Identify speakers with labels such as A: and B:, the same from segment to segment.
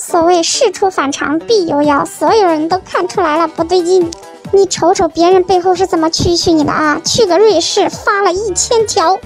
A: 所谓事出反常必有妖，所有人都看出来了不对劲。你瞅瞅别人背后是怎么蛐蛐你的啊？去个瑞士发了1000条。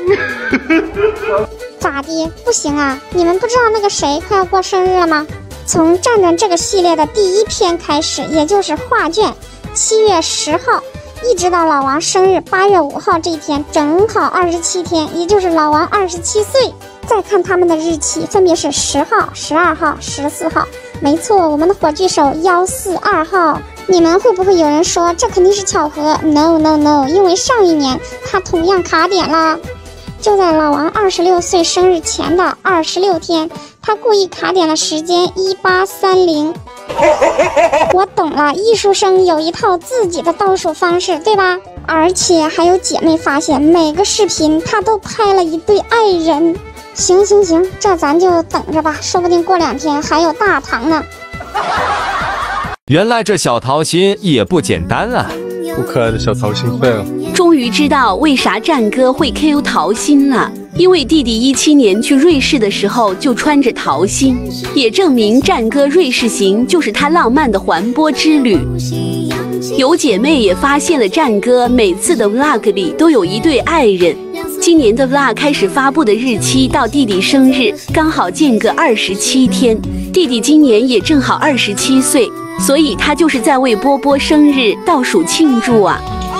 A: 咋的？不行啊！你们不知道那个谁快要过生日了吗？从战战这个系列的第1篇开始，也就是画卷7月10号，一直到老王生日8月5号这一天，正好27天，也就是老王27岁。再看他们的日期，分别是10号、12号、14号。没错，我们的火炬手142号。你们会不会有人说这肯定是巧合 ？No No No， 因为上一年他同样卡点了。就在老王26岁生日前的26天，他故意卡点了时间1830。我懂了，艺术生有一套自己的倒数方式，对吧？而且还有姐妹发现，每个视频他都拍了一对爱人。行，这咱就等着吧，说不定过2天还有大糖呢。
B: 原来这小桃心也不简单啊！
C: 我可爱的小桃心废了。
D: 终于知道为啥战哥会 KO 桃心了，因为弟弟17年去瑞士的时候就穿着桃心，也证明战哥瑞士行就是他浪漫的环波之旅。有姐妹也发现了战哥每次的 vlog 里都有一对爱人。今年的 vlog 开始发布的日期到弟弟生日刚好间隔27天，弟弟今年也正好27岁，所以他就是在为波波生日倒数庆祝啊！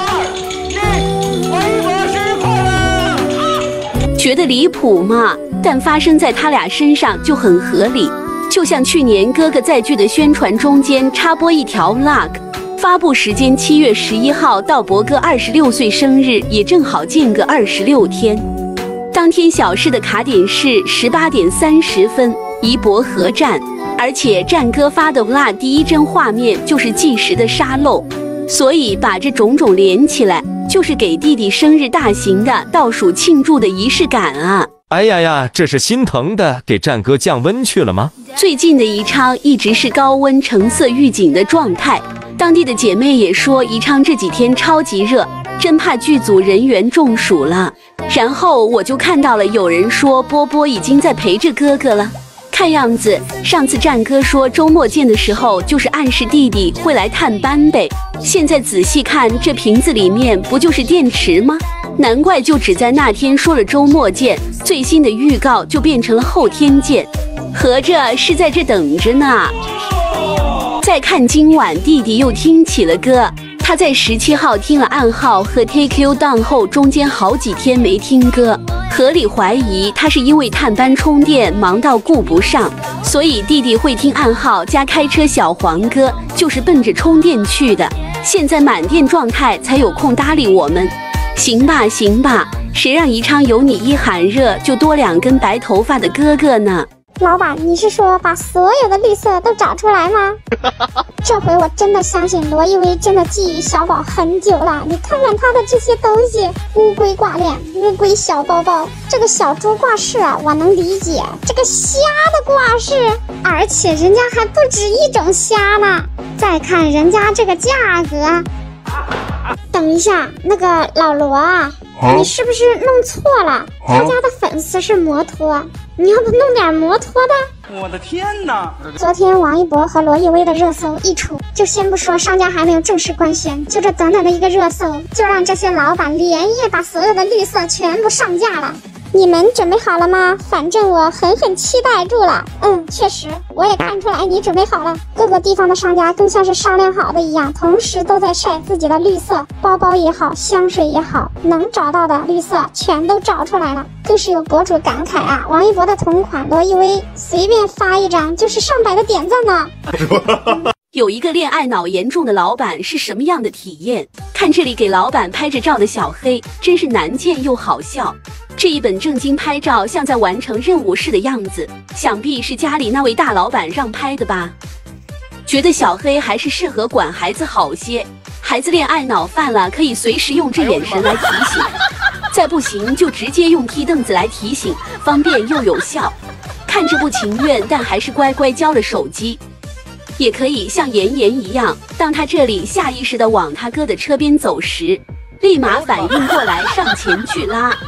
D: 觉得离谱吗？但发生在他俩身上就很合理。就像去年哥哥在剧的宣传中间插播一条 vlog， 发布时间7月11号到博哥26岁生日也正好间隔26天。当天小事的卡点是18点30分，宜博河站。而且战哥发的 vlog 第一帧画面就是计时的沙漏，所以把这种种连起来，就是给弟弟生日大型的倒数庆祝的仪式感啊！
B: 哎呀，这是心疼的给战哥降温去了吗？
D: 最近的宜昌一直是高温橙色预警的状态，当地的姐妹也说宜昌这几天超级热，真怕剧组人员中暑了。然后我就看到了有人说波波已经在陪着哥哥了。看样子，上次战哥说周末见的时候，就是暗示弟弟会来探班呗。现在仔细看，这瓶子里面不就是电池吗？难怪就只在那天说了周末见，最新的预告就变成了后天见，合着是在这等着呢。再看今晚，弟弟又听起了歌。他在17号听了暗号和 Take You Down 后，中间好几天没听歌，合理怀疑他是因为探班充电忙到顾不上，所以弟弟会听暗号加开车小黄歌，就是奔着充电去的。现在满电状态才有空搭理我们。行吧，谁让宜昌有你一喊热就多2根白头发的哥哥呢？
A: 老板，你是说把所有的绿色都找出来吗？这回我真的相信罗意威真的觊觎小宝很久了。你看看他的这些东西，乌龟挂链、乌龟小包包，这个小猪挂饰啊，我能理解。这个虾的挂饰，而且人家还不止一种虾呢。再看人家这个价格，等一下，那个老罗啊，你是不是弄错了？他家的粉丝是摩托，你要不弄点摩托的？
E: 我的天哪！
A: 昨天王一博和罗意威的热搜一出，就先不说商家还没有正式官宣，就这短短的一个热搜，就让这些老板连夜把所有的绿色全部上架了。你们准备好了吗？反正我狠狠期待住了。确实，我也看出来你准备好了。各个地方的商家更像是商量好的一样，同时都在晒自己的绿色，包包也好，香水也好，能找到的绿色全都找出来了。更是有博主感慨啊，王一博的同款罗意威随便发一张就是上百的点赞呢。
D: 有一个恋爱脑严重的老板是什么样的体验？看这里给老板拍着照的小黑，真是难见又好笑。这一本正经拍照像在完成任务似的样子，想必是家里那位大老板让拍的吧。觉得小黑还是适合管孩子好些，孩子恋爱脑犯了可以随时用这眼神来提醒，再不行就直接用踢凳子来提醒，方便又有效。看着不情愿，但还是乖乖交了手机。也可以像妍妍一样，当他这里下意识地往他哥的车边走时，立马反应过来上前去拉。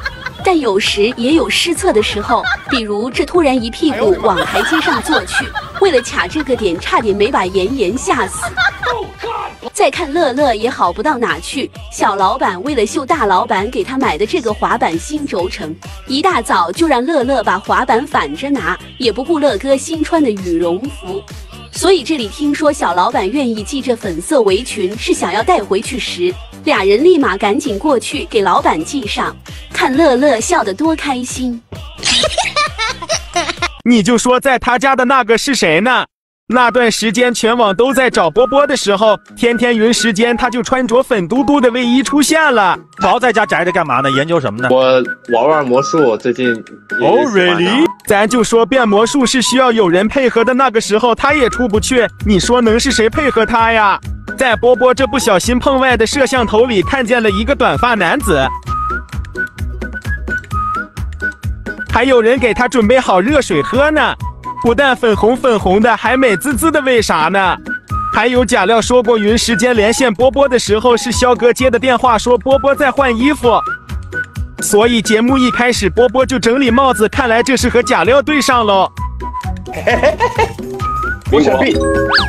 D: 但有时也有失策的时候，比如这突然一屁股往台阶上坐去，为了卡这个点，差点没把妍妍吓死。再看乐乐也好不到哪去，小老板为了秀大老板给他买的这个滑板新轴承，一大早就让乐乐把滑板反着拿，也不顾乐哥新穿的羽绒服。所以这里听说小老板愿意系这粉色围裙是想要带回去时，俩人立马赶紧过去给老板系上，看乐乐笑得多开心。
E: 你就说在他家的那个是谁呢？那段时间全网都在找波波的时候，天天云时间他就穿着粉嘟嘟的卫衣出现了。
F: 宝在家宅着干嘛呢？研究什么呢？
C: 我玩魔术，最近
E: really？ 咱就说变魔术是需要有人配合的，那个时候他也出不去，你说能是谁配合他呀？在波波这不小心碰外的摄像头里，看见了一个短发男子，还有人给他准备好热水喝呢。不但粉红的，还美滋滋的，为啥呢？还有假料说过云时间连线波波的时候，是肖哥接的电话，说波波在换衣服，所以节目一开始波波就整理帽子，看来这是和假料对上喽。
C: 我想必，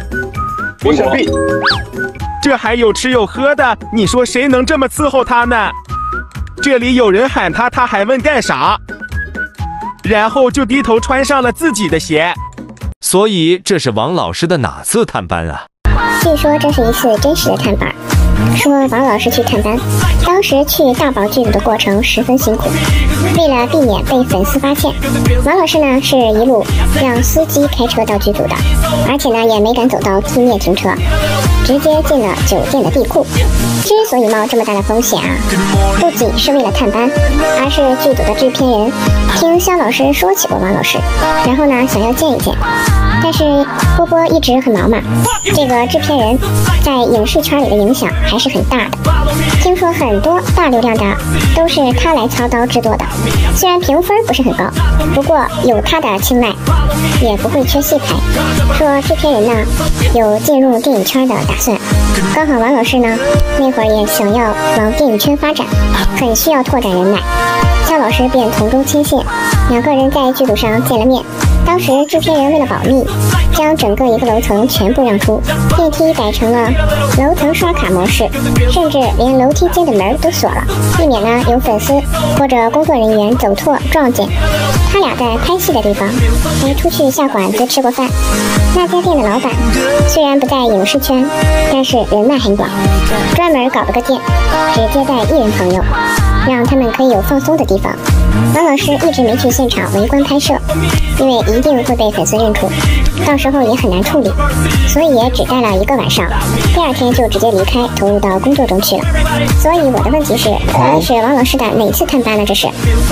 E: 这还有吃有喝的，你说谁能这么伺候他呢？这里有人喊他，他还问干啥？然后就低头穿上了自己的鞋。
B: 所以这是王老师的哪次探班啊？
A: 据说这是一次真实的探班。说王老师去探班，当时去大宝剧组的过程十分辛苦，为了避免被粉丝发现，王老师呢是一路让司机开车到剧组的，而且呢也没敢走到地面停车，直接进了酒店的地库。之所以冒这么大的风险啊，不仅是为了探班，而是剧组的制片人听肖老师说起过王老师，然后呢想要见一见。但是波波一直很忙嘛，这个制片人在影视圈里的影响还是很大的。听说很多大流量的都是他来操刀制作的，虽然评分不是很高，不过有他的青睐，也不会缺戏拍。说制片人呢有进入电影圈的打算，刚好王老师呢那会儿也想要往电影圈发展，很需要拓展人脉，肖老师便从中牵线，两个人在剧组上见了面。当时制片人为了保密，将整个一个楼层全部让出，电梯改成了楼层刷卡模式，甚至连楼梯间的门都锁了，避免呢有粉丝或者工作人员走错撞见。他俩在拍戏的地方还出去下馆子吃过饭。那家店的老板虽然不在影视圈，但是人脉很广，专门搞了个店，只接待艺人朋友，让他们可以有放松的地方。王老师一直没去现场围观拍摄，因为一定会被粉丝认出，到时候也很难处理，所以也只待了一个晚上，第二天就直接离开，投入到工作中去了。所以我的问题是，到底是王老师的哪次探班呢？这是。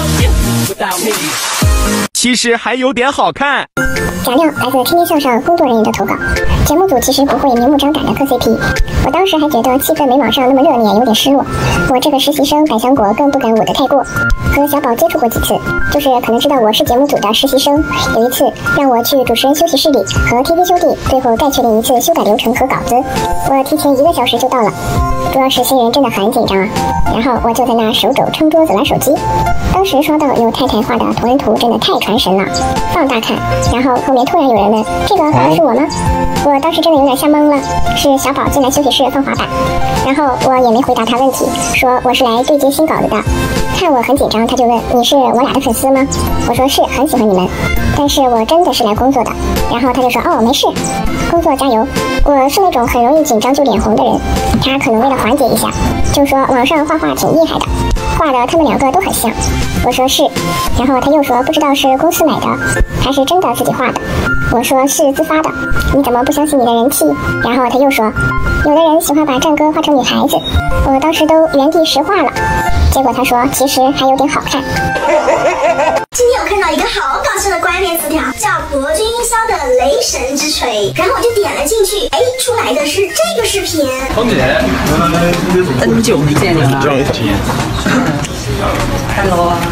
E: 其实还有点好看。
A: 假料来自天天向上工作人员的投稿，节目组其实不会明目张胆的磕 CP， 我当时还觉得气氛没网上那么热烈，有点失落。我这个实习生百香果更不敢捂得太过，和小宝接触过几次，就是可能知道我是节目组的实习生。有一次让我去主持人休息室里和 TT 兄弟最后再确定一次修改流程和稿子，我提前1个小时就到了，主要是新人真的很紧张啊。然后我就在那手肘撑桌子玩手机，当时刷到有太太画的同人图，真的太传神了，放大看，然后后面突然有人问这个画的是我吗？我当时真的有点吓懵了，是小宝进来休息室放滑板，然后我也没回答他问题，说我是来对接新稿子的。看我很紧张，他就问你是我俩的粉丝吗？我说是，很喜欢你们，但是我真的是来工作的。然后他就说哦没事，工作加油。我是那种很容易紧张就脸红的人，他可能为了缓解一下，就说网上画画挺厉害的，画的他们两个都很像。我说是，然后他又说不知道是公司买的还是真的自己画的。我说是自发的，你怎么不相信你的人气？然后他又说有的人喜欢把战歌画成女孩子，我当时都原地石化了。结果他说其实还有点好看。
G: 今天我看到一个好搞笑的关键词条，叫博君一笑的雷神之锤，然后我就点了进去，哎，出来的是这个视频。
H: 芳姐，N 久没见你了。Hello 啊。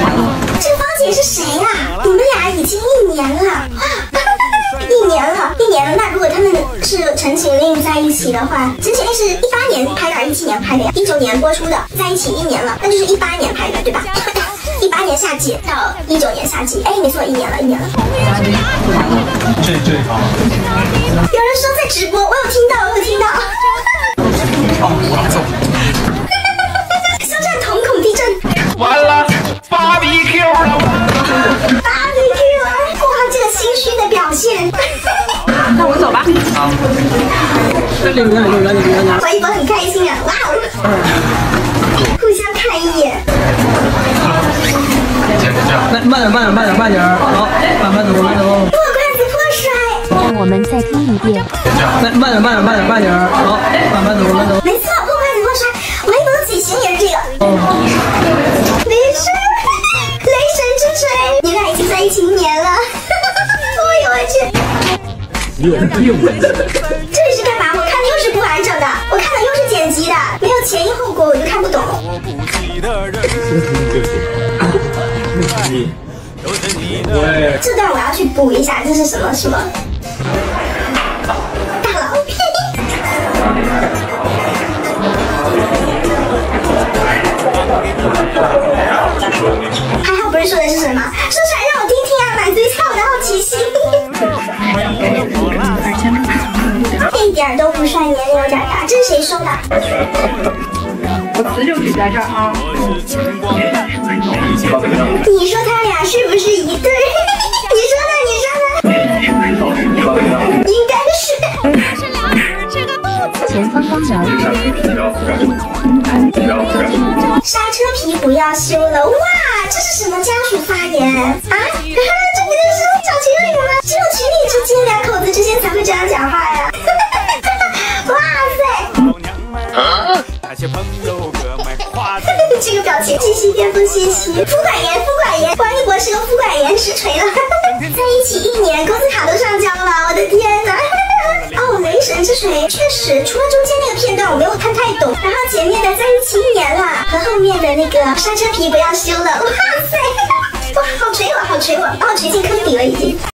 G: 这芳姐是谁呀？你们俩已经1年了，哇，1年了，1 年了，那如果他们是陈情令在一起的话，陈情令是18年拍的，17年拍的呀，19年播出的，在一起1年了，那就是18年拍的，对吧？18年夏季到19年夏季，哎，没错，1年了。有人说在直播，我有听到。肖战瞳孔地震，
E: 完了，BBQ 了
G: ，BBQ 啊！哇，这个心虚的表现。
H: 那我们走吧。领着。
G: 王一博很开心啊！哇哦，互相看一眼。
H: 来，慢点，好，慢走。
G: 破罐子破摔。
I: 让我们再听一遍。
H: 来，慢点，好，慢走。
G: 没错，破罐子破摔。王一博的嘴型也是这个。雷神之锤，你俩已经在一起1年了。我去。这里是干嘛？我看的又是不完整的，我看的又是剪辑的，没有前因后果，我就看不懂。这段我要去补一下，这是什么？大佬。还好不是说的是什么，说出来让我听听啊，满足一下我的好奇心。一点都不帅，年龄有点大，这是谁说的？
J: 我词就举在这儿啊。
G: 你说他俩是不是一对？你说呢？应该是。
I: 前方公园。
G: 刹车皮不要修了，哇，这是什么家属发言啊？这不就是小情侣吗？只有情侣之间2口子之间才会这样讲话呀！哇塞！这个表情，继续巅峰信息，夫管严，王一博是个夫管严实锤了。在一起1年，工资卡都上交了，我的天哪！哦，雷神之锤确实，除了中间那个片段我没有看太懂，然后前面的在一起1年了，和后面的那个刹车皮不要修了，哇塞，哇，好锤我，把我锤进坑底了已经。